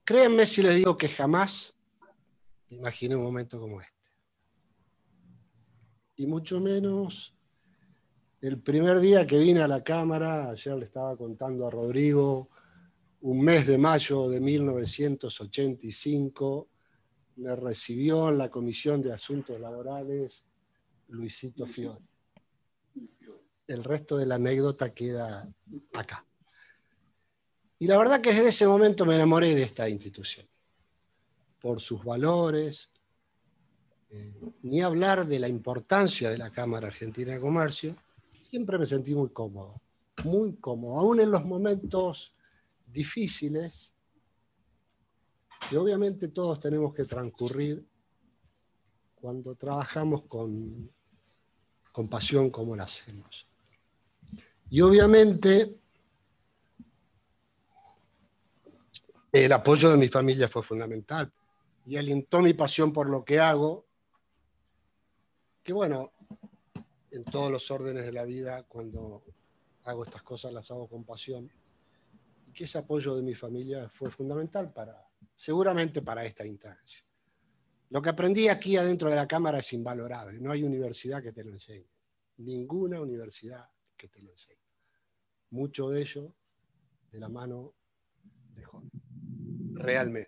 Créanme si les digo que jamás imaginé un momento como este. Y mucho menos el primer día que vine a la Cámara. Ayer le estaba contando a Rodrigo, un mes de mayo de 1985, me recibió en la Comisión de Asuntos Laborales Luisito Fiori. El resto de la anécdota queda acá. Y la verdad que desde ese momento me enamoré de esta institución, por sus valores, ni hablar de la importancia de la Cámara Argentina de Comercio. Siempre me sentí muy cómodo, aún en los momentos difíciles, que obviamente todos tenemos que transcurrir cuando trabajamos con pasión como lo hacemos. Y obviamente el apoyo de mi familia fue fundamental y alientó mi pasión por lo que hago, que bueno, en todos los órdenes de la vida, cuando hago estas cosas las hago con pasión, y que ese apoyo de mi familia fue fundamental seguramente para esta instancia. Lo que aprendí aquí adentro de la Cámara es invalorable, no hay universidad que te lo enseñe, ninguna universidad que te lo enseñe. Mucho de ello de la mano de Jorge. Realmente.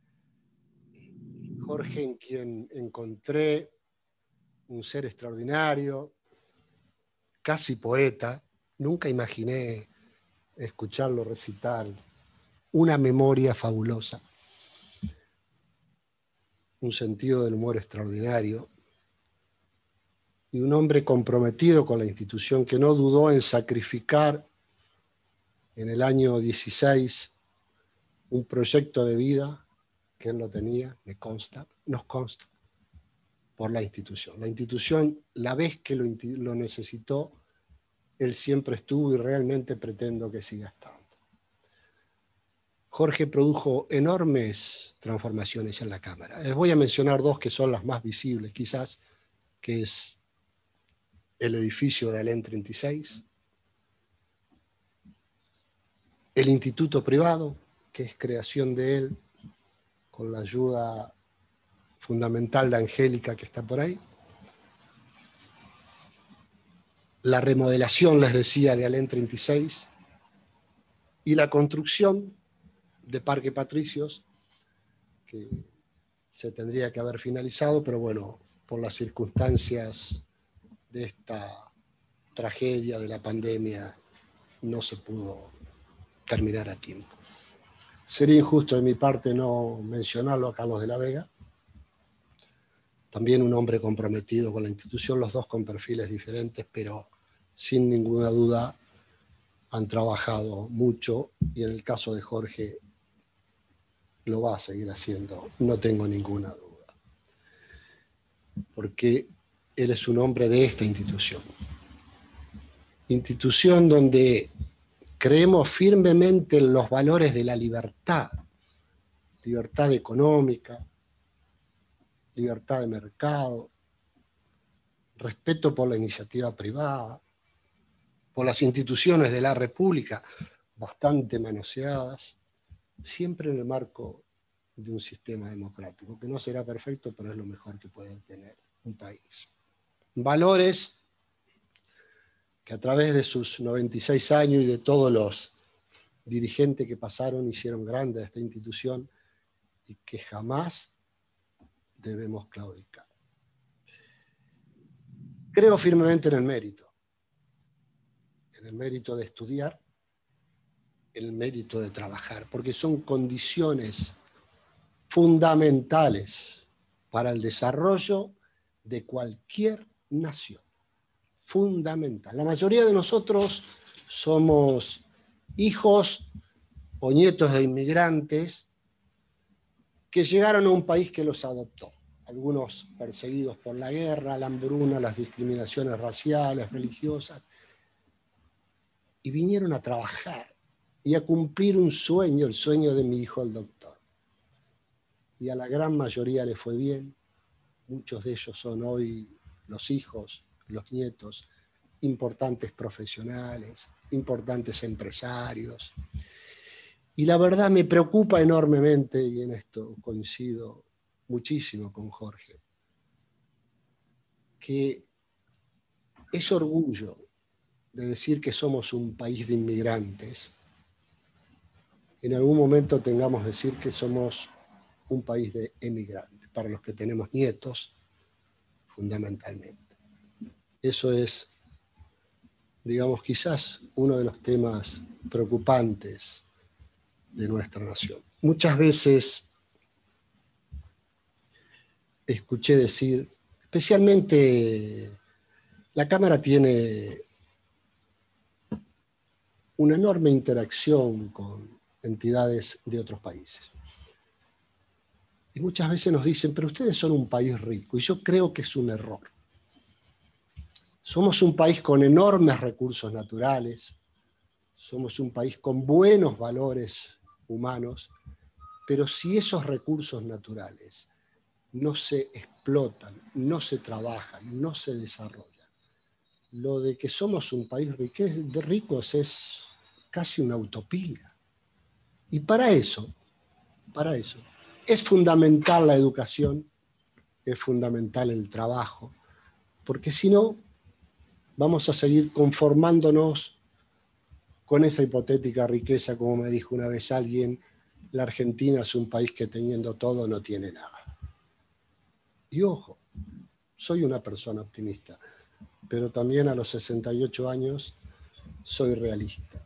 Jorge, en quien encontré un ser extraordinario, casi poeta. Nunca imaginé escucharlo recitar. Una memoria fabulosa, un sentido del humor extraordinario y un hombre comprometido con la institución que no dudó en sacrificar en el año 16 un proyecto de vida que él lo tenía, nos consta, por la institución. La institución, la vez que lo necesitó, él siempre estuvo y realmente pretendo que siga estando. Jorge produjo enormes transformaciones en la Cámara. Les voy a mencionar dos que son las más visibles, quizás, que es el edificio de Alén 36, el instituto privado, que es creación de él, con la ayuda fundamental de Angélica, que está por ahí. La remodelación, les decía, de Alén 36 y la construcción de Parque Patricios, que se tendría que haber finalizado, pero bueno, por las circunstancias de esta tragedia de la pandemia no se pudo terminar a tiempo. Sería injusto de mi parte no mencionarlo a Carlos de la Vega, también un hombre comprometido con la institución, los dos con perfiles diferentes, pero sin ninguna duda han trabajado mucho y en el caso de Jorge lo va a seguir haciendo, no tengo ninguna duda, porque él es un hombre de esta institución donde creemos firmemente en los valores de la libertad económica, libertad de mercado, respeto por la iniciativa privada, por las instituciones de la República, bastante manoseadas, siempre en el marco de un sistema democrático, que no será perfecto, pero es lo mejor que puede tener un país. Valores que a través de sus 96 años y de todos los dirigentes que pasaron hicieron grande a esta institución y que jamás debemos claudicar. Creo firmemente en el mérito de estudiar, en el mérito de trabajar, porque son condiciones fundamentales para el desarrollo de cualquier nación. Fundamental. La mayoría de nosotros somos hijos o nietos de inmigrantes que llegaron a un país que los adoptó. Algunos perseguidos por la guerra, la hambruna, las discriminaciones raciales, religiosas, y vinieron a trabajar y a cumplir un sueño, el sueño de mi hijo el doctor. Y a la gran mayoría le fue bien. Muchos de ellos son hoy los hijos, los nietos, importantes profesionales, importantes empresarios. Y la verdad me preocupa enormemente, y en esto coincido muchísimo con Jorge, que ese orgullo de decir que somos un país de inmigrantes, en algún momento tengamos que decir que somos un país de emigrantes, para los que tenemos nietos, fundamentalmente. Eso es, digamos, quizás uno de los temas preocupantes de nuestra nación. Muchas veces escuché decir, especialmente la Cámara tiene una enorme interacción con entidades de otros países. Y muchas veces nos dicen, pero ustedes son un país rico, y yo creo que es un error. Somos un país con enormes recursos naturales, somos un país con buenos valores humanos, pero si esos recursos naturales no se explotan, no se trabajan, no se desarrollan, lo de que somos un país de ricos es casi una utopía. Y para eso, es fundamental la educación, es fundamental el trabajo, porque si no, vamos a seguir conformándonos con esa hipotética riqueza, como me dijo una vez alguien, la Argentina es un país que teniendo todo no tiene nada. Y ojo, soy una persona optimista, pero también a los 68 años soy realista.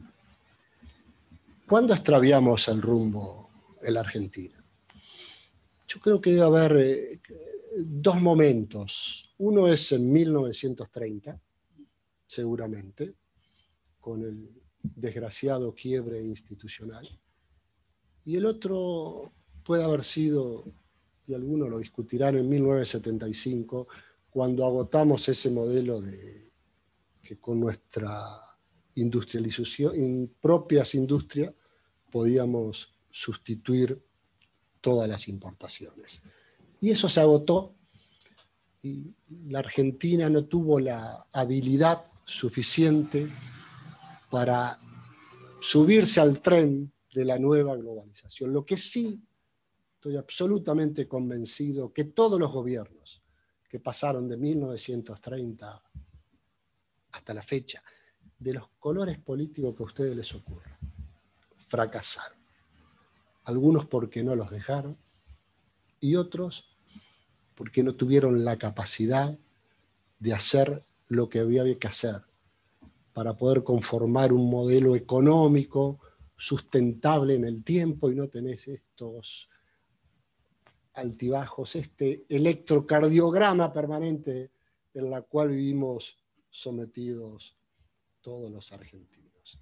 ¿Cuándo extraviamos el rumbo en la Argentina? Yo creo que debe haber dos momentos. Uno es en 1930, seguramente, con el desgraciado quiebre institucional. Y el otro puede haber sido, y algunos lo discutirán, en 1975, cuando agotamos ese modelo de que con nuestra industrialización, propias industrias, podíamos sustituir todas las importaciones. Y eso se agotó y la Argentina no tuvo la habilidad suficiente para subirse al tren de la nueva globalización. Lo que sí estoy absolutamente convencido que todos los gobiernos que pasaron de 1930 hasta la fecha, de los colores políticos que a ustedes les ocurra, fracasaron. Algunos porque no los dejaron y otros porque no tuvieron la capacidad de hacer lo que había que hacer para poder conformar un modelo económico sustentable en el tiempo y no tenés estos altibajos, este electrocardiograma permanente en la cual vivimos sometidos todos los argentinos.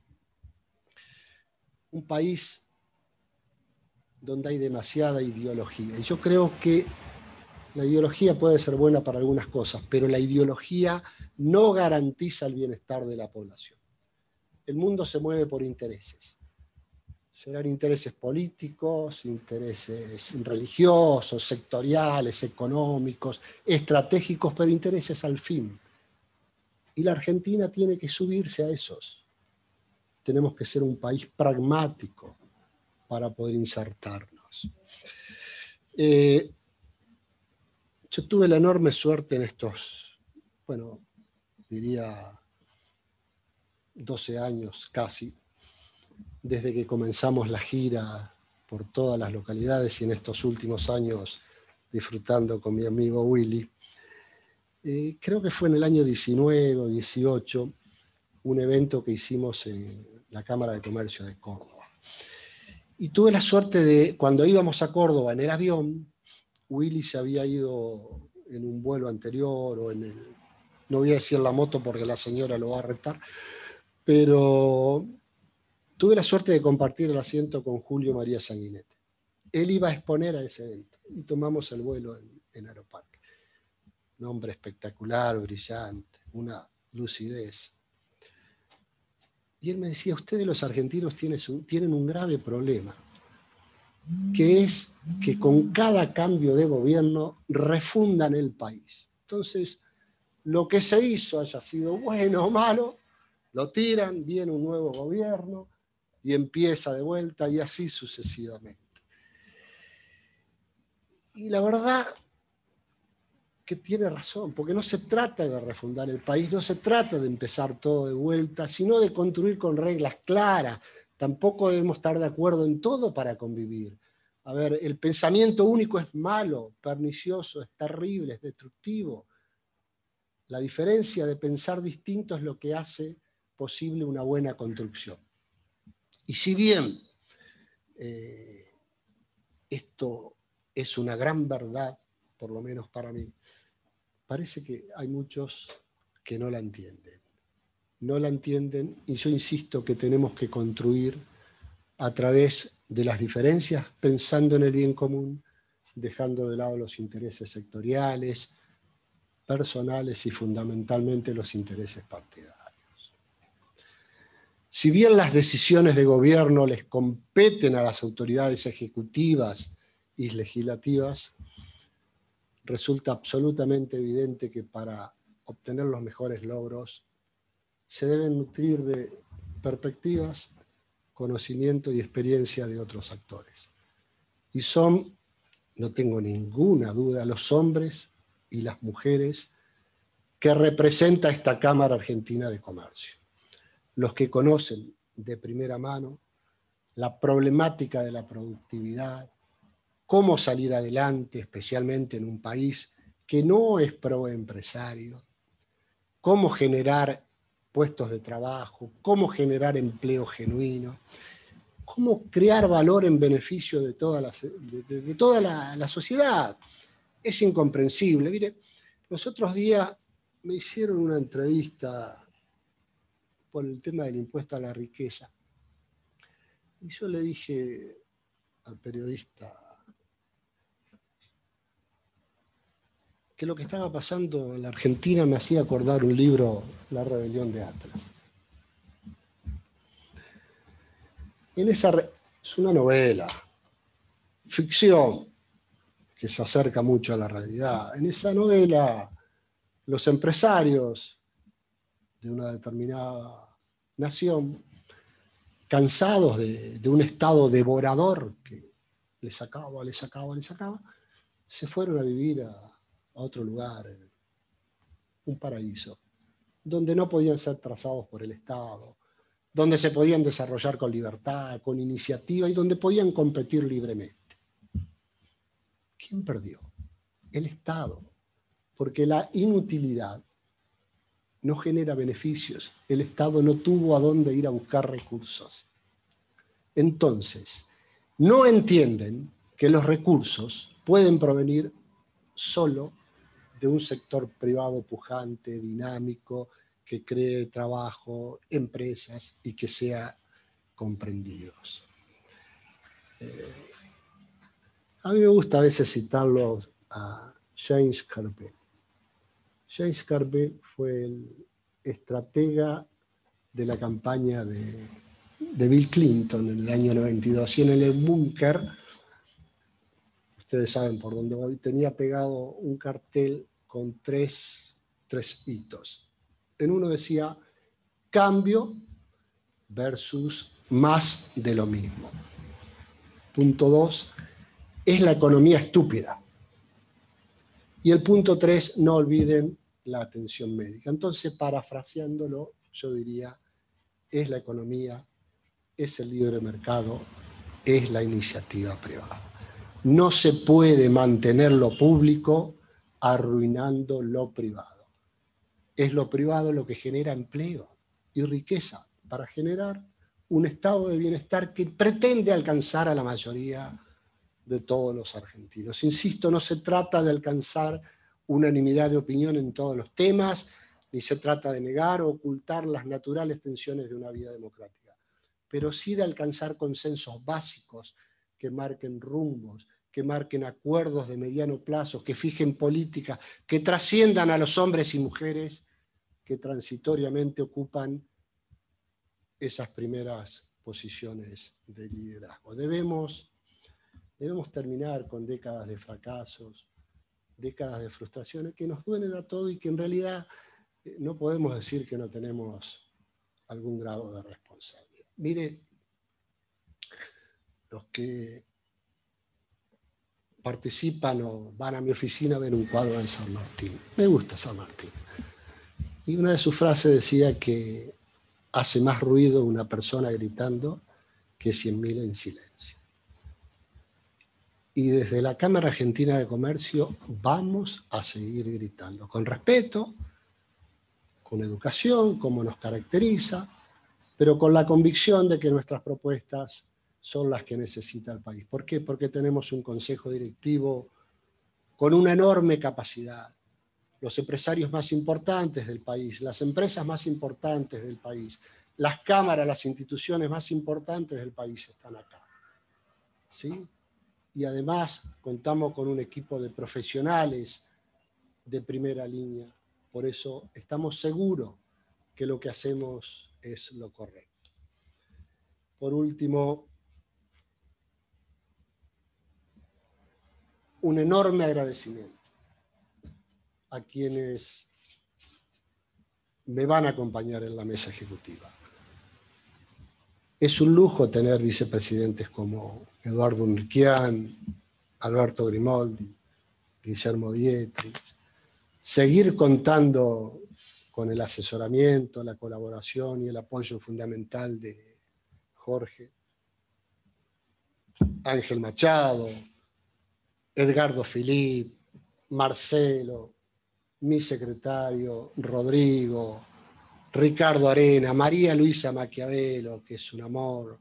Un país donde hay demasiada ideología. Y yo creo que la ideología puede ser buena para algunas cosas, pero la ideología no garantiza el bienestar de la población. El mundo se mueve por intereses. Serán intereses políticos, intereses religiosos, sectoriales, económicos, estratégicos, pero intereses al fin. Y la Argentina tiene que subirse a esos. Tenemos que ser un país pragmático para poder insertarnos. Yo tuve la enorme suerte en estos, bueno, diría 12 años casi, desde que comenzamos la gira por todas las localidades y en estos últimos años disfrutando con mi amigo Willy. Creo que fue en el año 19 o 18 un evento que hicimos en la Cámara de Comercio de Córdoba. Y tuve la suerte de, cuando íbamos a Córdoba en el avión, Willy se había ido en un vuelo anterior o en el, no voy a decir la moto porque la señora lo va a retar, pero tuve la suerte de compartir el asiento con Julio María Sanguinetti. Él iba a exponer a ese evento y tomamos el vuelo en Aeroparque. Un hombre espectacular, brillante, una lucidez. Y él me decía, ustedes los argentinos tienen un grave problema, que es que con cada cambio de gobierno refundan el país. Entonces, lo que se hizo, haya sido bueno o malo, lo tiran, viene un nuevo gobierno y empieza de vuelta y así sucesivamente. Y la verdad que tiene razón, porque no se trata de refundar el país, no se trata de empezar todo de vuelta, sino de construir con reglas claras. Tampoco debemos estar de acuerdo en todo para convivir. A ver, el pensamiento único es malo, pernicioso, es terrible, es destructivo. La diferencia de pensar distinto es lo que hace posible una buena construcción. Y si bien esto es una gran verdad, por lo menos para mí, parece que hay muchos que no la entienden. No la entienden y yo insisto que tenemos que construir a través de las diferencias, pensando en el bien común, dejando de lado los intereses sectoriales, personales y fundamentalmente los intereses partidarios. Si bien las decisiones de gobierno les competen a las autoridades ejecutivas y legislativas, resulta absolutamente evidente que para obtener los mejores logros se deben nutrir de perspectivas, conocimiento y experiencia de otros actores. Y son, no tengo ninguna duda, los hombres y las mujeres que representa esta Cámara Argentina de Comercio. Los que conocen de primera mano la problemática de la productividad, cómo salir adelante, especialmente en un país que no es proempresario, cómo generar puestos de trabajo, cómo generar empleo genuino, cómo crear valor en beneficio de toda la sociedad. Es incomprensible. Mire, los otros días me hicieron una entrevista por el tema del impuesto a la riqueza. Y yo le dije al periodista que lo que estaba pasando en la Argentina me hacía acordar un libro, La rebelión de Atlas. Es una novela, ficción, que se acerca mucho a la realidad. En esa novela, los empresarios de una determinada nación, cansados de un estado devorador que les sacaba, se fueron a vivir a otro lugar, un paraíso, donde no podían ser trazados por el Estado, donde se podían desarrollar con libertad, con iniciativa y donde podían competir libremente. ¿Quién perdió? El Estado, porque la inutilidad no genera beneficios. El Estado no tuvo a dónde ir a buscar recursos. Entonces, no entienden que los recursos pueden provenir solo de un sector privado pujante, dinámico, que cree trabajo, empresas y que sea comprendidos. A mí me gusta a veces citarlo a James Carvey. James Carvey fue el estratega de la campaña de Bill Clinton en el año 92 y en el búnker, ustedes saben por dónde voy, tenía pegado un cartel con tres hitos. En uno decía cambio versus más de lo mismo. Punto 2, es la economía estúpida. Y el punto 3, no olviden la atención médica. Entonces, parafraseándolo, yo diría, es la economía, es el libre mercado, es la iniciativa privada. No se puede mantener lo público arruinando lo privado. Es lo privado lo que genera empleo y riqueza para generar un estado de bienestar que pretende alcanzar a la mayoría de todos los argentinos. Insisto, no se trata de alcanzar unanimidad de opinión en todos los temas, ni se trata de negar o ocultar las naturales tensiones de una vida democrática, pero sí de alcanzar consensos básicos que marquen rumbos, que marquen acuerdos de mediano plazo, que fijen políticas, que trasciendan a los hombres y mujeres que transitoriamente ocupan esas primeras posiciones de liderazgo. Debemos terminar con décadas de fracasos, décadas de frustraciones que nos duelen a todos y que en realidad no podemos decir que no tenemos algún grado de responsabilidad. Mire, los que participan o van a mi oficina ven un cuadro de San Martín. Me gusta San Martín. Y una de sus frases decía que hace más ruido una persona gritando que 100.000 en silencio. Y desde la Cámara Argentina de Comercio vamos a seguir gritando, con respeto, con educación, como nos caracteriza, pero con la convicción de que nuestras propuestas son las que necesita el país. ¿Por qué? Porque tenemos un consejo directivo con una enorme capacidad. Los empresarios más importantes del país, las empresas más importantes del país, las cámaras, las instituciones más importantes del país están acá. ¿Sí? Y además contamos con un equipo de profesionales de primera línea. Por eso estamos seguros que lo que hacemos es lo correcto. Por último, un enorme agradecimiento a quienes me van a acompañar en la mesa ejecutiva. Es un lujo tener vicepresidentes como Eduardo Unriquian, Alberto Grimoldi, Guillermo Dietri, seguir contando con el asesoramiento, la colaboración y el apoyo fundamental de Jorge, Ángel Machado, Edgardo Filip, Marcelo, mi secretario, Rodrigo, Ricardo Arena, María Luisa Maquiavelo, que es un amor,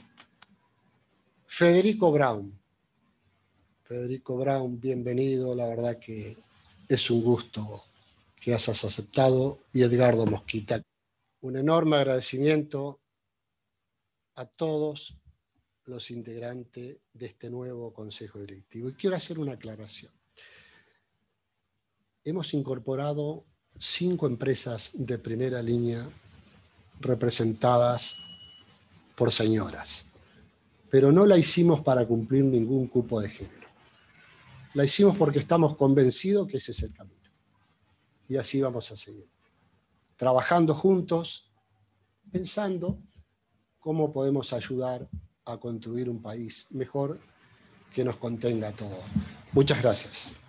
Federico Braun. Federico Braun, bienvenido, la verdad que es un gusto que hayas aceptado, y Edgardo Mosquita. Un enorme agradecimiento a todos los integrantes de este nuevo Consejo Directivo. Y quiero hacer una aclaración. Hemos incorporado 5 empresas de primera línea representadas por señoras, pero no la hicimos para cumplir ningún cupo de género. La hicimos porque estamos convencidos que ese es el camino. Y así vamos a seguir, trabajando juntos, pensando cómo podemos ayudar a construir un país mejor que nos contenga a todos. Muchas gracias.